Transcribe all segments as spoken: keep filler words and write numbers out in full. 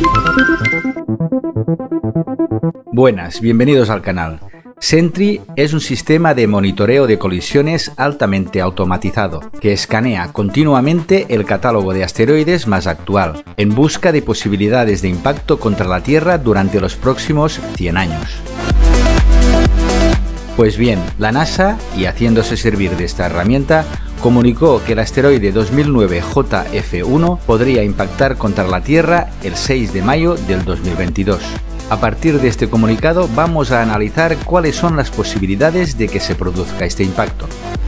Buenas, bienvenidos al canal. Sentry es un sistema de monitoreo de colisiones altamente automatizado, que escanea continuamente el catálogo de asteroides más actual, en busca de posibilidades de impacto contra la Tierra durante los próximos cien años. Pues bien, la NASA, y haciéndose servir de esta herramienta, comunicó que el asteroide dos mil nueve J F uno podría impactar contra la Tierra el seis de mayo del dos mil veintidós. A partir de este comunicado vamos a analizar cuáles son las posibilidades de que se produzca este impacto.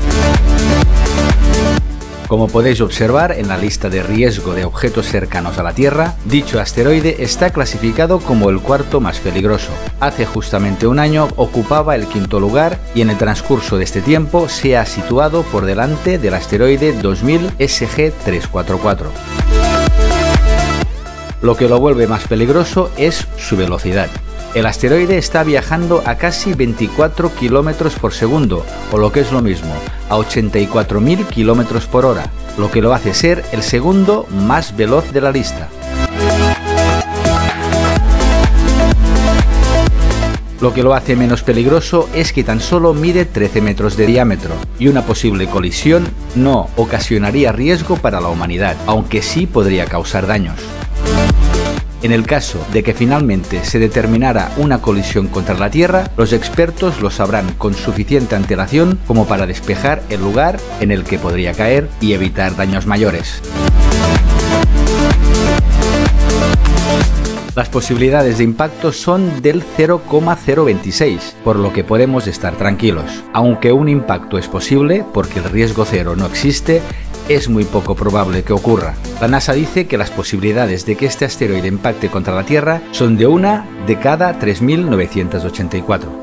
Como podéis observar en la lista de riesgo de objetos cercanos a la Tierra, dicho asteroide está clasificado como el cuarto más peligroso. Hace justamente un año ocupaba el quinto lugar y en el transcurso de este tiempo se ha situado por delante del asteroide dos mil S G trescientos cuarenta y cuatro. Lo que lo vuelve más peligroso es su velocidad. El asteroide está viajando a casi veinticuatro kilómetros por segundo, o lo que es lo mismo, a ochenta y cuatro mil kilómetros por hora, lo que lo hace ser el segundo más veloz de la lista. Lo que lo hace menos peligroso es que tan solo mide trece metros de diámetro y una posible colisión no ocasionaría riesgo para la humanidad, aunque sí podría causar daños. En el caso de que finalmente se determinara una colisión contra la Tierra, los expertos lo sabrán con suficiente antelación como para despejar el lugar en el que podría caer y evitar daños mayores. Las posibilidades de impacto son del cero coma cero veintiséis, por lo que podemos estar tranquilos. Aunque un impacto es posible, porque el riesgo cero no existe, es muy poco probable que ocurra. La NASA dice que las posibilidades de que este asteroide impacte contra la Tierra son de una de cada tres mil novecientos ochenta y cuatro.